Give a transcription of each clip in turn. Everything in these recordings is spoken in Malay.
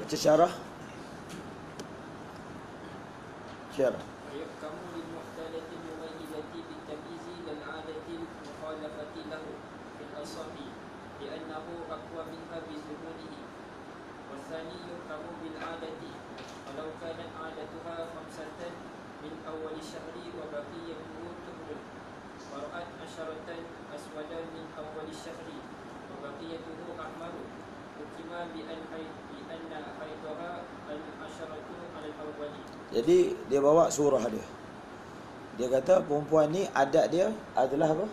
baca syarah. Syarah. ويحكم للمحتالة المميزة بالتمييز للعادة المخالفة له في الأصح لأنه أقوى منها بظهوره. والثاني يحكم بالعادة ولو كانت عادتها 5 من أول الشهر وبقيته تمر، ورأت 10 أسودا من أول الشهر وبقيته أحمر، حكم بأن حيضها 10 على الأول. Jadi dia bawa surah dia. Dia kata perempuan ni adat dia adalah apa?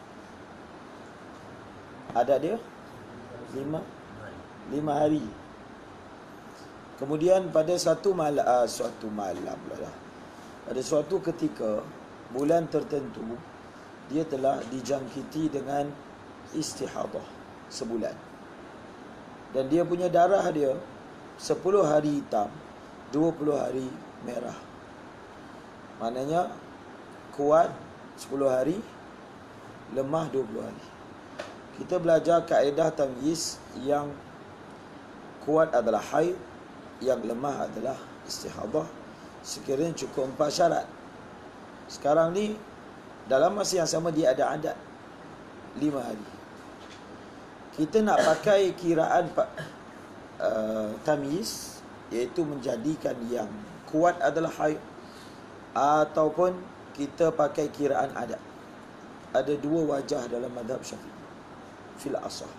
Adat dia 5 hari. Kemudian pada suatu malam pula dah. Pada suatu ketika bulan tertentu dia telah dijangkiti dengan istihadah sebulan. Dan dia punya darah dia 10 hari hitam, 20 hari merah. Maknanya kuat 10 hari, lemah 20 hari. Kita belajar kaedah tamyiz yang kuat adalah haid, yang lemah adalah istihadah. Sekiranya cukup 4 syarat. Sekarang ni dalam masa yang sama dia ada adat 5 hari. Kita nak pakai kiraan tamyiz, iaitu menjadikan yang kuat adalah haid, ataupun kita pakai kiraan adat. Ada 2 wajah dalam mazhab Syafi'i fil asah.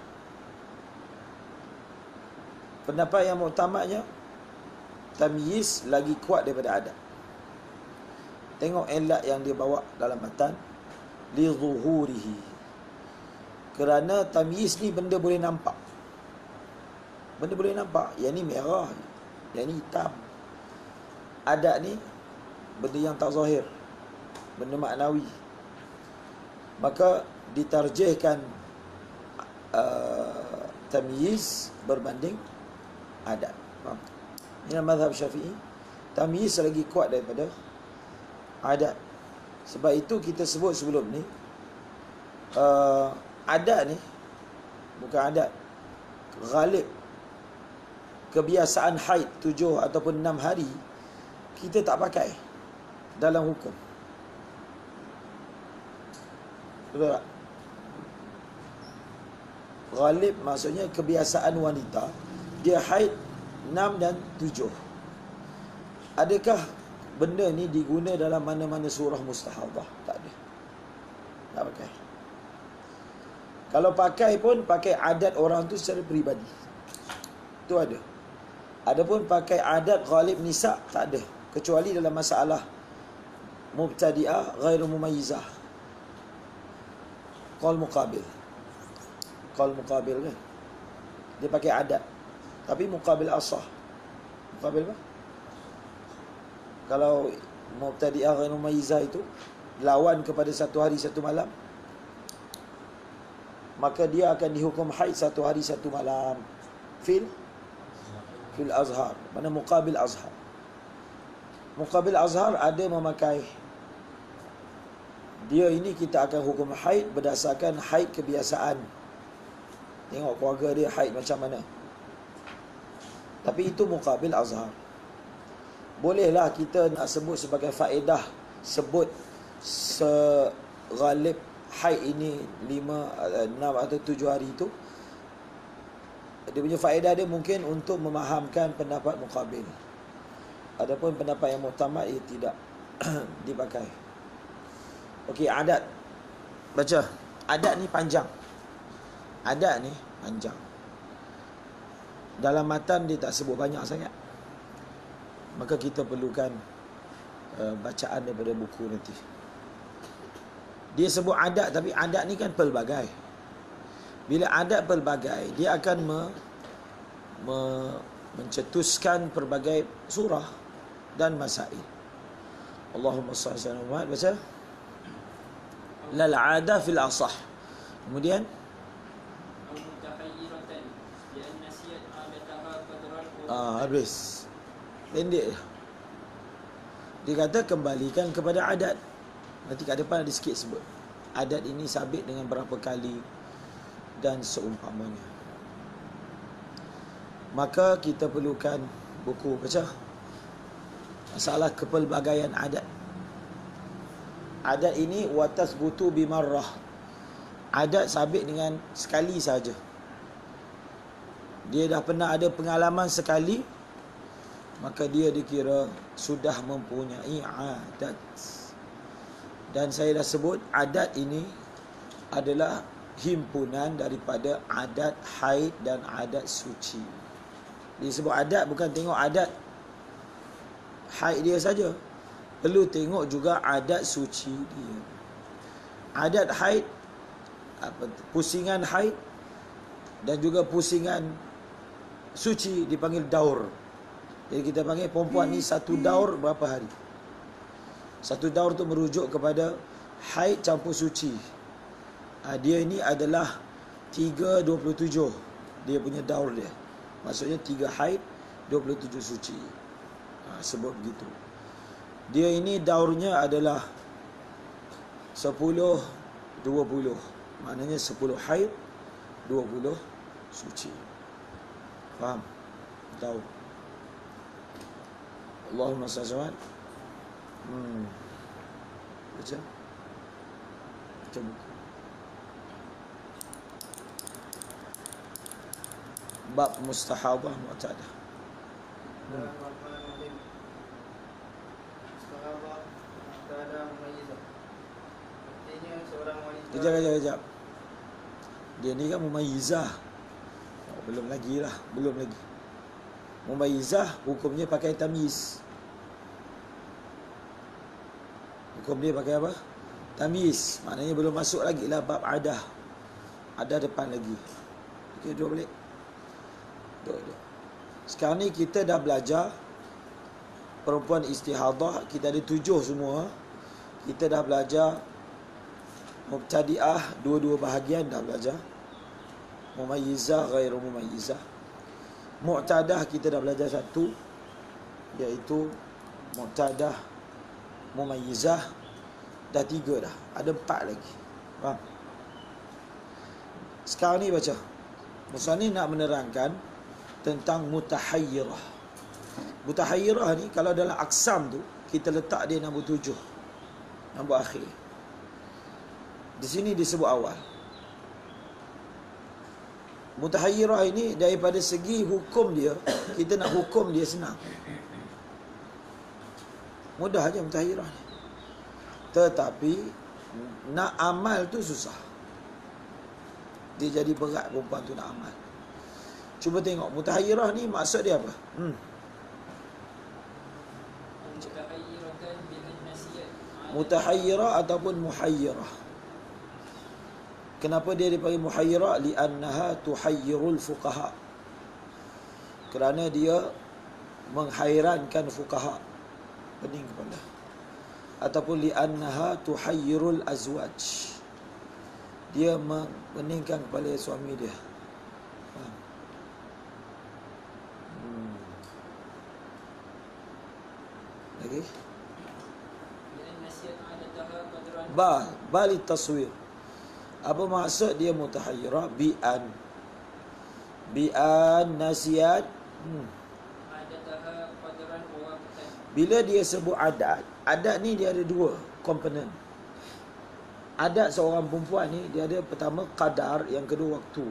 Pendapat yang muktamadnya tamyiz lagi kuat daripada adat. Tengok elat yang dia bawa dalam matan, li zuhurihi. Kerana tamyiz ni benda boleh nampak. Benda boleh nampak. Yang ni merah, yang ni hitam. Adat ni benda yang tak zahir, benda maknawi. Maka ditarjihkan tamyiz berbanding adat. Faham? Ini mazhab Syafi'i. Tamyiz lagi kuat daripada adat. Sebab itu kita sebut sebelum ni adat ni bukan adat, ghalib kebiasaan haid 7 ataupun 6 hari kita tak pakai dalam hukum. Betul tak? Ghalib maksudnya kebiasaan wanita, dia haid 6 dan 7. Adakah benda ni diguna dalam mana-mana surah mustahadah? Tak ada. Tak pakai. Kalau pakai pun pakai adat orang tu secara peribadi. Itu ada. Adapun pakai adat ghalib nisa tak ada, kecuali dalam masalah mubtadi'ah ghairu mumayyizah. Qaul muqabil. Qaul muqabil kan. Dia pakai adat. Tapi muqabil asah. Muqabil apa? Kalau mubtadi'ah ghairu mumayyizah itu lawan kepada 1 hari 1 malam, maka dia akan dihukum haid 1 hari 1 malam. Fil azhar. Mana muqabil azhar? Muqabil azhar ada memakai, dia ini kita akan hukum haid berdasarkan haid kebiasaan. Tengok keluarga dia haid macam mana. Tapi itu muqabil azhar. Bolehlah kita nak sebut sebagai faedah, sebut seghalib haid ini 5, 6 atau 7 hari itu. Dia punya faedah dia mungkin untuk memahamkan pendapat muqabil. Adapun pendapat yang muktamad ia tidak dipakai. Okey, adat. Baca. Adat ni panjang. Adat ni panjang. Dalam matan dia tak sebut banyak sangat. Maka kita perlukan bacaan daripada buku nanti. Dia sebut adat, tapi adat ni kan pelbagai. Bila adat pelbagai, dia akan mencetuskan pelbagai surah dan masail. Allahumma salli ala Muhammad. Baca. Lal ada fil asah. Kemudian habis. Pendek. Dia kata kembalikan kepada adat. Nanti kat depan ada sikit sebut. Adat ini sabit dengan berapa kali dan seumpamanya. maka kita perlukan buku baca. Masalah kepelbagaian adat. Adat ini watas butu bimarrah. Adat sabit dengan sekali saja. Dia dah pernah ada pengalaman sekali, maka dia dikira sudah mempunyai adat. Dan saya dah sebut adat ini adalah himpunan daripada adat haid dan adat suci. Disebut adat bukan tengok adat haid dia saja, perlu tengok juga adat suci dia. Adat haid, pusingan haid dan juga pusingan suci dipanggil daur. Jadi kita panggil perempuan ni satu daur berapa hari. Satu daur tu merujuk kepada haid campur suci. Dia ini adalah 3/27 dia punya daur dia. Maksudnya 3 haid 27 suci. Sebut begitu. Dia ini daurnya adalah 10/20. Maknanya 10 haid 20 suci. Faham? Daur. Allahumma salli. Baca. Baca buku. Bab mustahadah mu'tadah. Bismillahirrahmanirrahim. Mustahadah mu'tadah mumayyizah. Artinya seorang wanita. Kejap. Dia ni kan mumayyizah. Belum lagi. Mumayyizah hukumnya pakai tamyiz. Hukum dia pakai apa? Tamyiz. Maknanya belum masuk lagi lah bab adah. Adah depan lagi. Okey, dua balik. Dua. Sekarang ni kita dah belajar perempuan istihadah. Kita ada 7 semua. Kita dah belajar mubtadi'ah, dua-dua bahagian dah belajar. Mumayyizah, ghairu mumayyizah. Mu'tadah kita dah belajar 1, iaitu mu'tadah, mumayyizah. Dah 3 dah. Ada 4 lagi. Faham? Sekarang ni baca. Musannif nak menerangkan tentang mutahayyirah. Mutahayyirah ni kalau dalam aksam tu kita letak dia nombor 7, nombor akhir. Di sini disebut awal. Mutahayyirah ini daripada segi hukum dia, kita nak hukum dia senang. Mudah aja mutahayyirah ni. Tetapi nak amal tu susah. Dia jadi berat perempuan tu nak amal. Cuba tengok mutahayyirah ni maksud dia apa? Mutahayyirah ataupun muhayyirah. Kenapa dia dipanggil muhayyirah? Li'annaha tuhayyirul fuqaha. Kerana dia menghairankan fuqaha. Pening kepala. Ataupun li'annaha tuhayyirul azwaj. Dia meningkan kepala suami dia. Lagi? Balik taswir. Apa maksud dia mutahayyirah? Bi'an nasiat. Bila dia sebut adat, adat ni dia ada 2 komponen. Adat seorang perempuan ni dia ada pertama qadar, yang kedua waktu.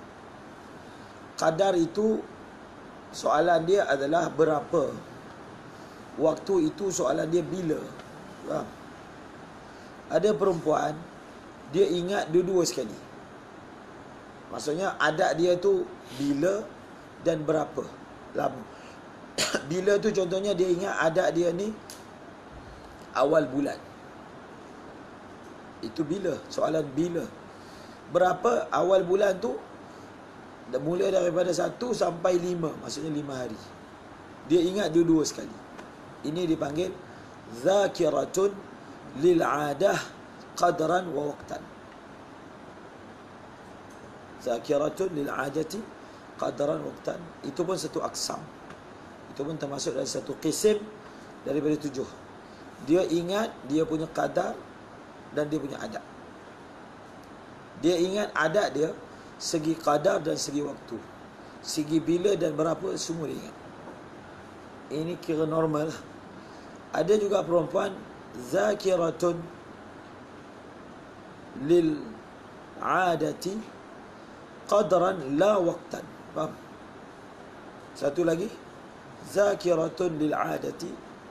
Qadar itu soalan dia adalah berapa. Waktu itu soalan dia bila. Faham? Ada perempuan dia ingat dua-dua sekali. Maksudnya adat dia tu bila dan berapa lama. Bila tu contohnya dia ingat adat dia ni awal bulan. Itu bila, soalan bila. Berapa awal bulan tu? Mula daripada 1 sampai 5, maksudnya 5 hari. Dia ingat dua-dua sekali. Ini dipanggil zakiratun lil'adah qadran wa waqtan. Zakiratun lil'adati qadran wa waqtan. Itu pun satu aksam. Itu pun termasuk dalam satu qisim daripada 7. Dia ingat dia punya qadar dan dia punya adat. Dia ingat adat dia segi qadar dan segi waktu. segi bila dan berapa, semua dia ingat. Ini kira normal lah. Ada juga perempuan zakiratun lil adati qadran la waqtan. Faham? Satu lagi, zakiratun lil adati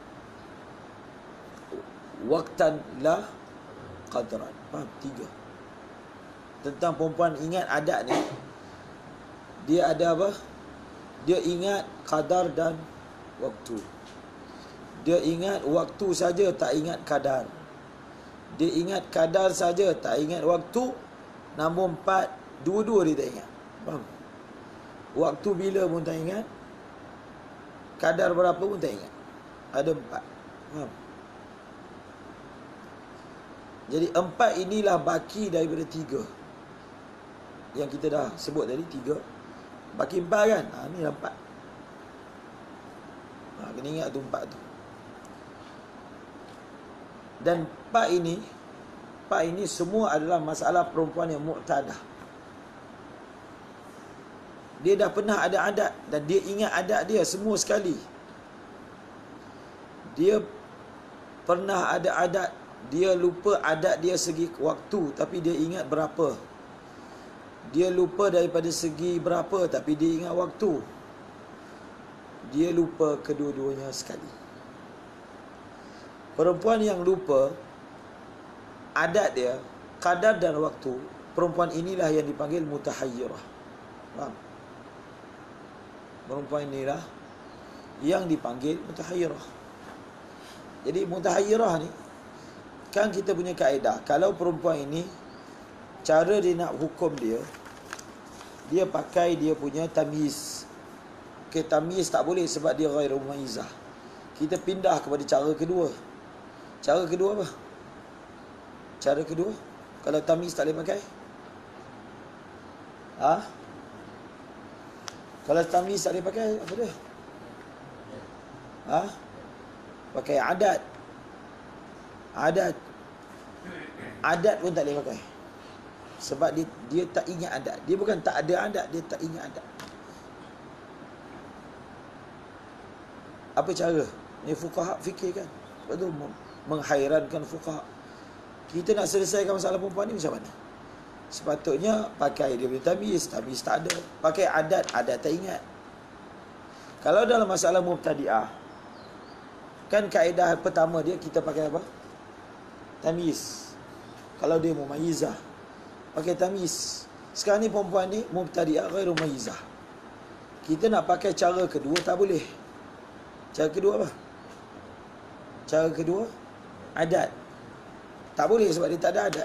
waqtan la qadran. Faham? 3. Tentang perempuan ingat adat ni, dia ada apa? Dia ingat qadar dan waktu. Dia ingat waktu saja, tak ingat kadar. Dia ingat kadar saja, tak ingat waktu. Nombor 4, dua-dua dia tak ingat. Faham? Waktu bila pun tak ingat, kadar berapa pun tak ingat. Ada 4. Faham? Jadi 4 inilah baki daripada 3 yang kita dah sebut tadi. 3 baki 4 kan. Ni dah 4. Kena ingat tu 4 tu. Dan 4 ini semua adalah masalah perempuan yang mu'tadah. Dia dah pernah ada adat dan dia ingat adat dia semua sekali. Dia pernah ada adat, dia lupa adat dia segi waktu tapi dia ingat berapa. Dia lupa daripada segi berapa tapi dia ingat waktu. Dia lupa kedua-duanya sekali. Perempuan yang lupa adat dia, kadar dan waktu, perempuan inilah yang dipanggil mutahayyirah. Faham? Perempuan inilah yang dipanggil mutahayyirah. Jadi mutahayyirah ni, kan kita punya kaedah, kalau perempuan ini, cara dia nak hukum dia, dia pakai dia punya tamyiz. Okay, tamyiz tak boleh sebab dia ghairu mumayyizah. Kita pindah kepada cara kedua. Cara kedua apa? Cara kedua, kalau tamyiz tak boleh pakai, kalau tamyiz tak boleh pakai, apa dia? Pakai adat. Adat pun tak boleh pakai. Sebab dia tak ingat adat. Dia bukan tak ada adat, dia tak ingat adat. Apa cara? Ni fuqaha fikir kan. Sebab tu menghairankan fuqaha. Kita nak selesaikan masalah perempuan ni macam mana? Sepatutnya pakai dia punya tamyiz tak ada. Pakai adat tak ingat. Kalau dalam masalah mubtadi'ah, kan kaedah pertama dia kita pakai apa? Tamyiz. Kalau dia mumayyizah, pakai tamyiz. Sekarang ni perempuan ni mubtadi'ah ghairu mumayyizah. Kita nak pakai cara kedua tak boleh. Cara kedua apa? Cara kedua adat. Tak boleh sebab dia tak ada adat.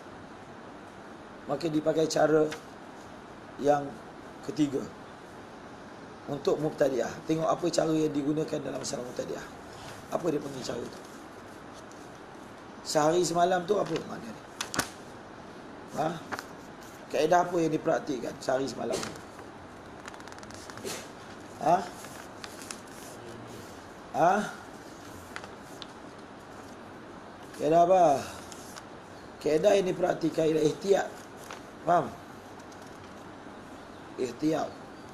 Maka dipakai cara yang ketiga untuk mubtadi'ah. Tengok apa cara yang digunakan dalam masalah mubtadi'ah. Apa dia panggil cara tu? Sehari semalam tu apa makna dia? Kaedah apa yang dipraktikkan sehari semalam? Kaedah apa? Kaedah yang dipraktikkan ialah ihtiyat. Faham? Ihtiyat.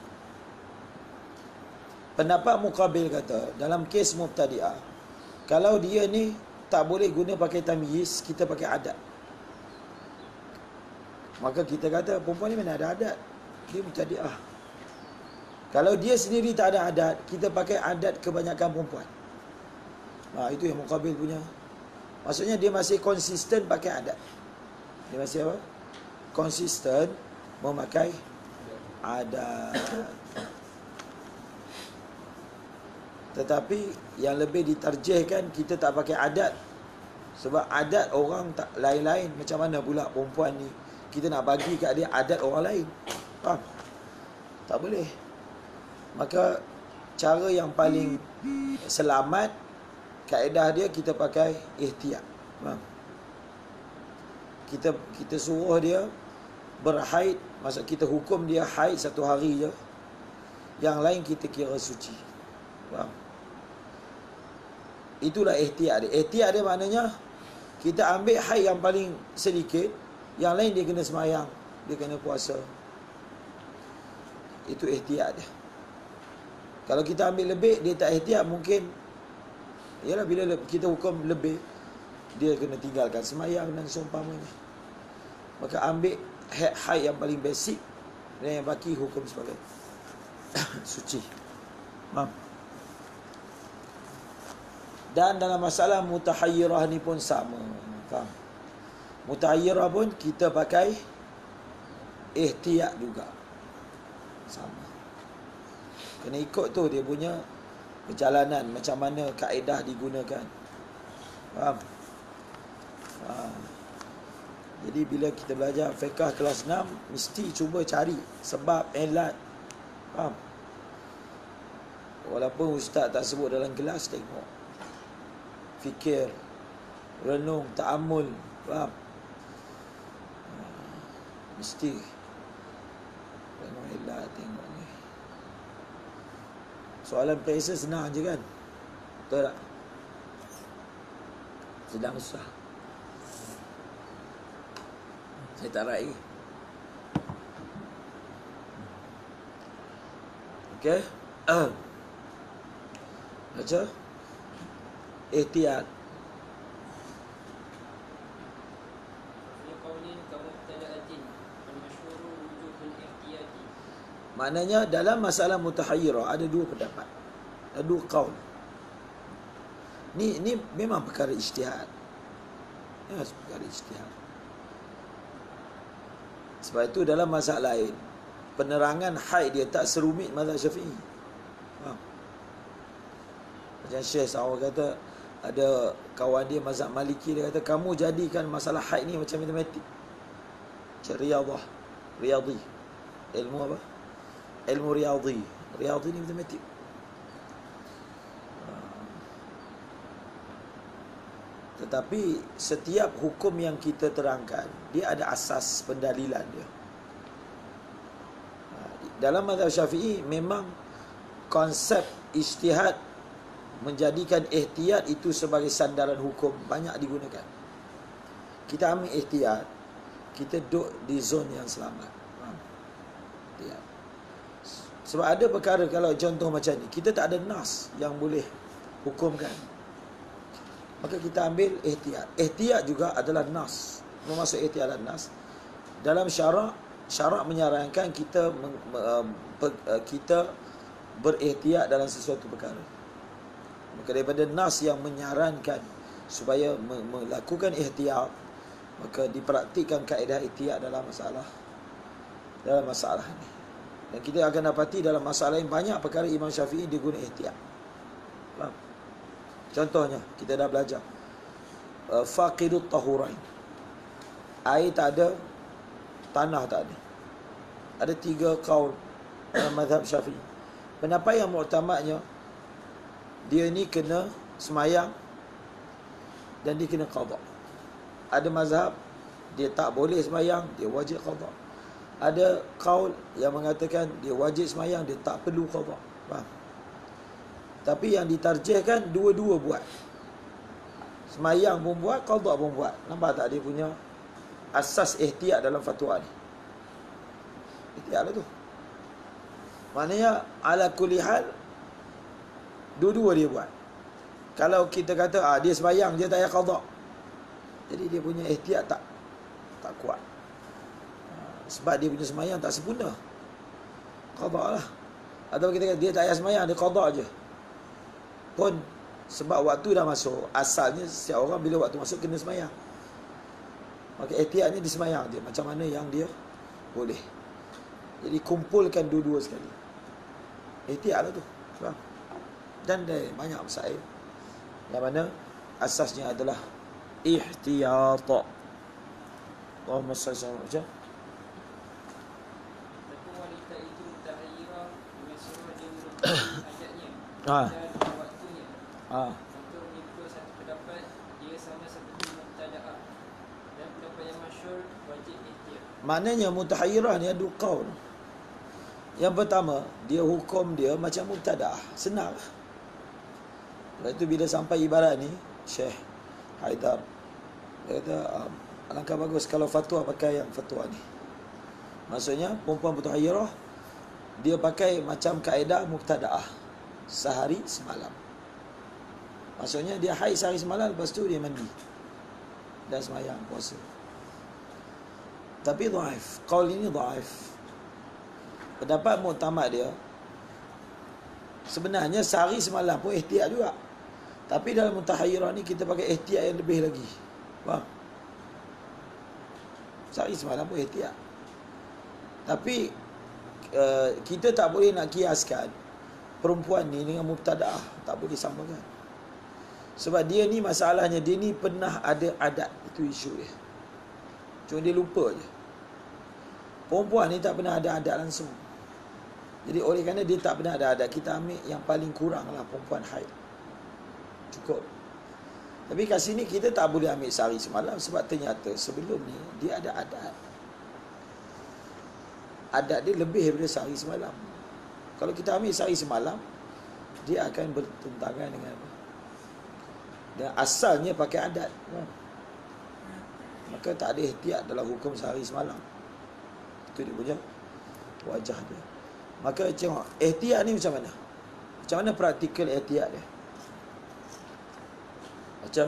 Pendapat muqabil kata, dalam kes mubtadi'ah, kalau dia ni tak boleh guna pakai tamyiz, kita pakai adat. Maka kita kata, perempuan ni mana ada adat? Dia mubtadi'ah. Kalau dia sendiri tak ada adat, kita pakai adat kebanyakan perempuan. Itu yang muqabil punya. Maksudnya dia masih konsisten pakai adat. Dia masih apa? Konsisten memakai adat. Tetapi yang lebih ditarjihkan kita tak pakai adat. Sebab adat orang tak lain-lain. Macam mana pula perempuan ni kita nak bagi kat dia adat orang lain? Faham? Tak boleh. Maka cara yang paling selamat, kaedah dia kita pakai ihtiyat. Faham? Kita suruh dia berhaid, maksud kita hukum dia haid 1 hari je. Yang lain kita kira suci. Faham? Itulah ihtiyat dia. Ihtiyat dia maknanya kita ambil haid yang paling sedikit, yang lain dia kena semayang, dia kena puasa. Itu ihtiyat dia. Kalau kita ambil lebih, dia tak ihtiyat, mungkin yalah, bila kita hukum lebih, dia kena tinggalkan semayang dan seumpamanya. Maka ambil haid yang paling basic, dan yang baki hukum sebagai suci. Faham? Dan dalam masalah mutahayyirah ni pun sama. Faham? Mutahayyirah pun kita pakai ihtiyat juga. Sama. Kena ikut tu dia punya perjalanan, macam mana kaedah digunakan. Faham? Jadi bila kita belajar fiqh kelas 6, mesti cuba cari sebab, elat. Faham? Walaupun ustaz tak sebut dalam kelas, tengok. Fikir, renung, ta'amul. Faham? Mesti tengok elat, tengok ni. Soalan periksa senang je kan? Betul tak? Sedang susah. Saya tak raih. Okey. Baca. Ihtiyat. Maknanya dalam masalah mutahayyirah ada dua pendapat. Ada dua qaul. Ni memang perkara ijtihad. Ya, perkara ijtihad. Sebab itu dalam masalah lain, penerangan haid dia tak serumit mazhab Syafi'i. Faham? Macam Syekh Sa'awar kata, ada kawan dia mazhab Maliki, dia kata kamu jadikan masalah haid ni macam matematik. Macam riyadhi. Ilmu apa? Ilmu riyadhi. Riyadhi ni matematik. Tetapi setiap hukum yang kita terangkan, dia ada asas pendalilan dia. Dalam mazhab Syafi'i memang konsep ijtihad menjadikan ihtiyat itu sebagai sandaran hukum banyak digunakan. Kita ambil ihtiyat, kita duduk di zon yang selamat. Sebab ada perkara, kalau contoh macam ni, kita tak ada nas yang boleh hukumkan, maka kita ambil ihtiyat. Ihtiyat juga adalah nas. Maksud ihtiyat adalah nas. Dalam syarak menyarankan kita berihtiyat dalam sesuatu perkara. Maka daripada nas yang menyarankan supaya melakukan ihtiyat, maka dipraktikkan kaedah ihtiyat dalam masalah ni. Dan kita akan dapati dalam masalah lain banyak perkara Imam Syafi'i dia guna ihtiyat. Faham? Contohnya, kita dah belajar faqidut tahurain. Air tak ada, tanah tak ada. Ada 3 qaul dalam mazhab Syafi'i. Pendapat yang muktamadnya, dia ni kena semayang dan dia kena qada. Ada mazhab dia tak boleh semayang, dia wajib qada. Ada qaul yang mengatakan dia wajib semayang, dia tak perlu qada. Faham? Tapi yang ditarjihkan dua-dua buat. Semayang pun buat, qada pun buat. Nampak tak dia punya asas ihtiyat dalam fatwa ni? Ihtiyat lah tu. Maknanya ala kulli hal dua-dua dia buat. Kalau kita kata dia semayang, dia tak payah qada, jadi dia punya ihtiyat tak kuat. Sebab dia punya semayang tak sempurna, qada lah. Atau kita kata dia tak payah semayang, dia qada je pun, sebab waktu dah masuk. Asalnya setiap orang bila waktu masuk kena semayang, maka ihtiyatnya di semayang dia macam mana yang dia boleh. Jadi kumpulkan dua-dua sekali. Ihtiyat lah tu. Faham? Dan dari banyak masail yang mana asasnya adalah ihtiyat. Allahumma salli alaihi wasallam. Tapi wanita itu tahayyirah dengan suruh dia ajaknya dan waktunya. Untuk mengikut satu pendapat, dia sama seperti mubtada'ah, dan pendapat yang masyhur wajib ihtiyat. Maknanya mutahayyirah ni ada qaul. Yang pertama, dia hukum dia macam mubtada'ah, senang. Lepas tu bila sampai ibarat ni, Syekh Haidar dia kata alangkah bagus kalau fatwa pakai yang fatwa ni. Maksudnya perempuan mutahayyirah dia pakai macam kaedah mubtadaah, sehari semalam. Maksudnya dia haid sehari semalam, lepas tu dia mandi dan sembahyang puasa. Tapi dhaif, qaul ini dhaif. Pendapat muktamad dia, sebenarnya sehari semalam pun ihtiyat juga. Tapi dalam mutahayyirah ni kita pakai ihtiyat yang lebih lagi. Faham? Sehari semalam pun ihtiyat. Tapi kita tak boleh nak kiaskan perempuan ni dengan mubtadaah, tak boleh samakan. Sebab dia ni masalahnya, dia ni pernah ada adat, itu isu dia. Cuma dia lupa je. Perempuan ni tak pernah ada adat langsung. Jadi oleh kerana dia tak pernah ada adat, kita ambil yang paling kurang lah perempuan haid. Cukup. Tapi kat sini kita tak boleh ambil sehari semalam, sebab ternyata sebelum ni dia ada adat. Adat dia lebih daripada sehari semalam. Kalau kita ambil sehari semalam, dia akan bertentangan dengan apa? Dan asalnya pakai adat. Maka tak ada ihtiyat dalam hukum sehari semalam. Itu dia punya wajah dia. Maka tengok, ihtiyat ni macam mana? Macam mana praktikal ihtiyat dia? Macam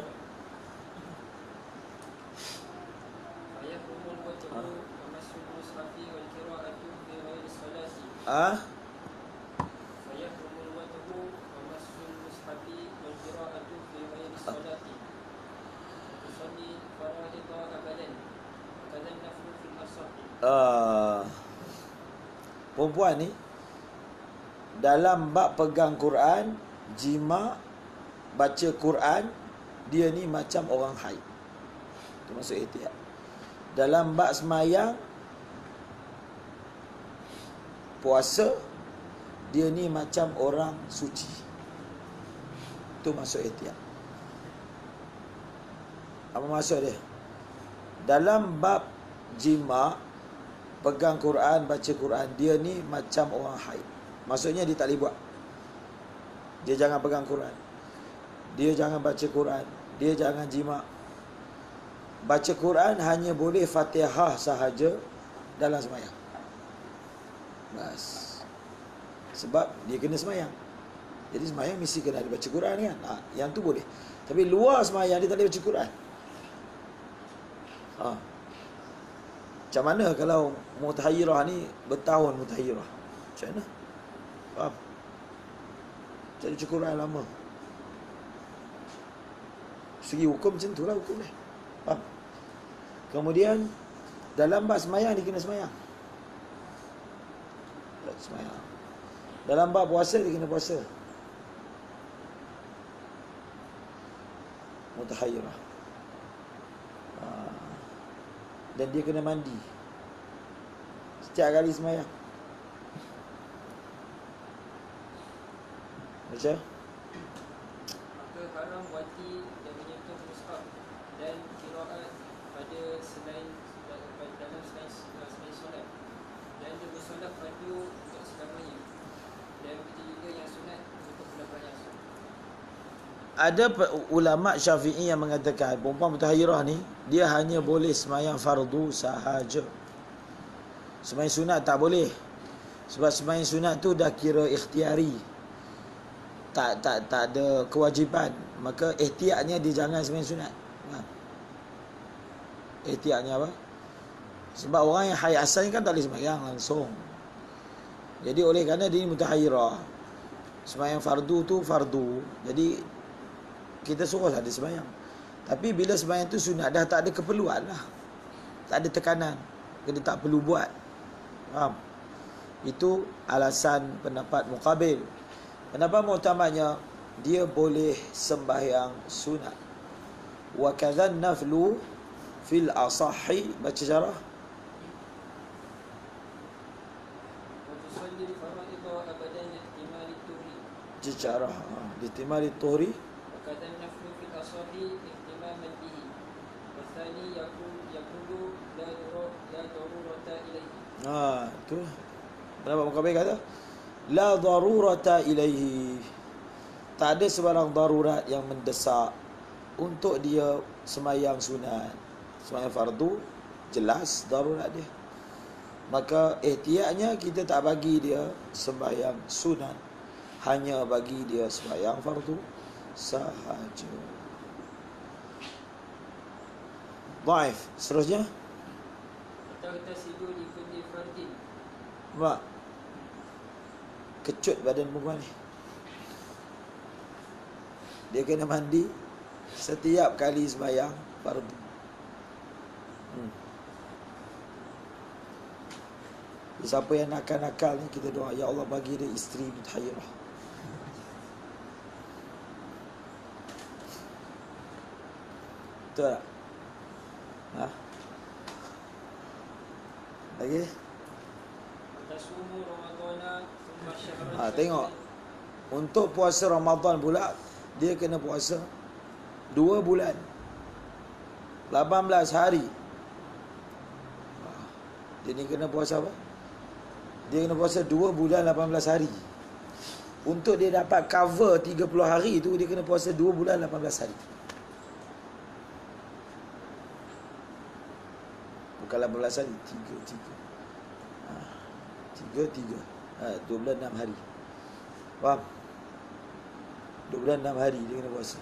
perempuan ni dalam bab pegang Quran, jima, baca Quran, dia ni macam orang haid. Itu maksud ihtiyat. Dalam bab semayang, puasa, dia ni macam orang suci. Itu maksud ihtiyat. Apa maksud dia? Dalam bab jima, pegang Quran, baca Quran, dia ni macam orang haid. Maksudnya dia tak boleh buat. Dia jangan pegang Quran, dia jangan baca Quran, dia jangan jima. Baca Quran hanya boleh Fatihah sahaja dalam sembahyang. Bas. Sebab dia kena sembahyang. Jadi sembahyang mesti kena ada baca Quran kan. Yang tu boleh. Tapi luar sembahyang dia tak boleh baca Quran. Macam mana kalau mutahayyirah ni bertahun mutahayyirah? Macam mana? Faham? Jadi baca Quran lama. Segi hukum macam tu lah hukum dia. Faham? Kemudian dalam bab sembahyang dia kena sembahyang. Sembahyang. Dalam bab puasa dia kena puasa. Mutahayyirah. Dan dia kena mandi setiap kali sembahyang. Macam? Maka haram wati yang menyentuh mushaf dan qiraat pada selain dalam selain solat. Dan dia bersolat fardu untuk selamanya. Dan begitu juga yang sunat untuk bulan raya. Ada ulama Syafi'i yang mengatakan perempuan mutahayyirah ni dia hanya boleh sembahyang fardu sahaja. Sembahyang sunat tak boleh. Sebab sembahyang sunat tu dah kira ikhtiari. Tak ada kewajipan. Maka ihtiyatnya dia jangan sembahyang sunat. Ihtiyatnya apa? Sebab orang yang haid asalnya kan tak boleh sembahyang langsung. Jadi oleh kerana dia mutahayyirah, sembahyang fardu tu fardu. Jadi kita suruhlah dia sembahyang. Tapi bila sembahyang tu sunat, dah tak ada keperluan lah. Tak ada tekanan. Dia tak perlu buat. Faham? Itu alasan pendapat muqabil. Pendapat mu'tamadnya, dia boleh sembahyang sunat. Wa kadhan naflu fil asahi. Baca syarah. Syarah. Ihtimali tuhri. وكذا النفل في الأصح اهتماما به والثاني يقول لا ضرورة إليه. Tu pendapat muqabil kata la darurata ilaihi. Tak ada sebarang darurat yang mendesak untuk dia sembahyang sunat. Sembahyang fardu jelas darurat dia. Maka ihtiyatnya kita tak bagi dia sembahyang sunat, hanya bagi dia sembahyang fardu sahaja. Dhaif. Seterusnya, Atau kita tidur di kulli fardin. Mak, kecut badan perempuan ni. Dia kena mandi setiap kali sembahyang fardu. Siapa yang nakal-nakal ni, kita doa, ya Allah bagi dia isteri mutahayyirah. Betul tak? Ha? Lagi? Tasumu Ramadana thumma syahran. Tengok. Untuk puasa Ramadan pula, dia kena puasa 2 bulan, 18 hari. Dia ni kena puasa apa? Dia kena puasa 2 bulan 18 hari. Untuk dia dapat cover 30 hari tu, dia kena puasa 2 bulan 18 hari. Bukan 18 hari, 3. 2 bulan 6 hari. Faham? 2 bulan 6 hari dia kena puasa.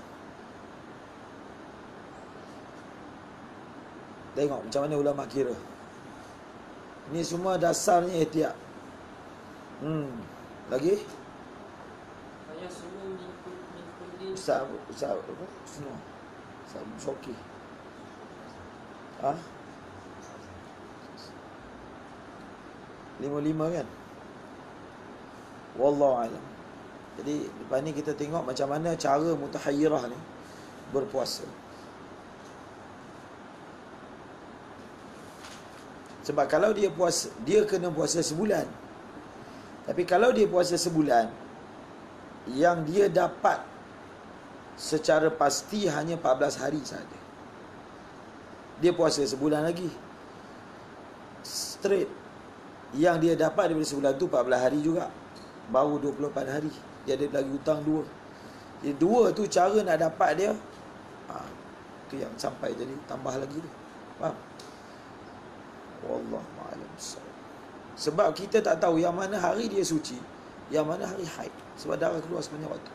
Tengok macam mana ulama kira. Ini semua dasarnya ihtiyat. Lagi? Saya suruh min kulli. Ustaz apa? Semua. Ustaz Syokir. 55 kan? Wallahu alam. Jadi lepas ni kita tengok macam mana cara mutahayyirah ni berpuasa. Sebab kalau dia puasa, dia kena puasa sebulan. Tapi kalau dia puasa sebulan, yang dia dapat secara pasti hanya 14 hari saja. Dia puasa sebulan lagi straight. Yang dia dapat daripada sebulan tu 14 hari juga, baru 24 hari. Dia ada lagi hutang 2. Jadi 2 tu cara nak dapat dia, tu yang sampai jadi tambah lagi tu. Faham? Wallahu a'lam. Sebab kita tak tahu yang mana hari dia suci, yang mana hari haid. Sebab darah keluar sepanjang waktu.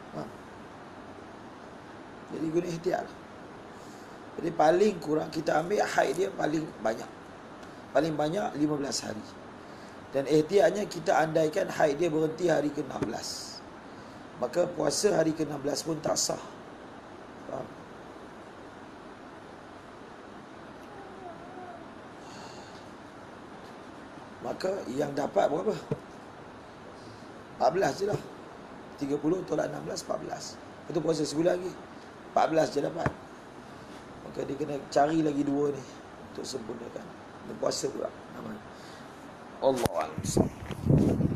Jadi guna ihtiyat lah. Jadi paling kurang kita ambil haid dia paling banyak. Paling banyak 15 hari. Dan ihtiyatnya kita andaikan haid dia berhenti hari ke-16, maka puasa hari ke-16 pun tak sah. Faham? Maka yang dapat berapa? 14 je lah. 30 tolak 16, 14. Itu puasa sebulan lagi, 14 je dapat. Maka dia kena cari lagi 2 ni untuk sempurnakan. Dia puasa pula. Allah a'lam.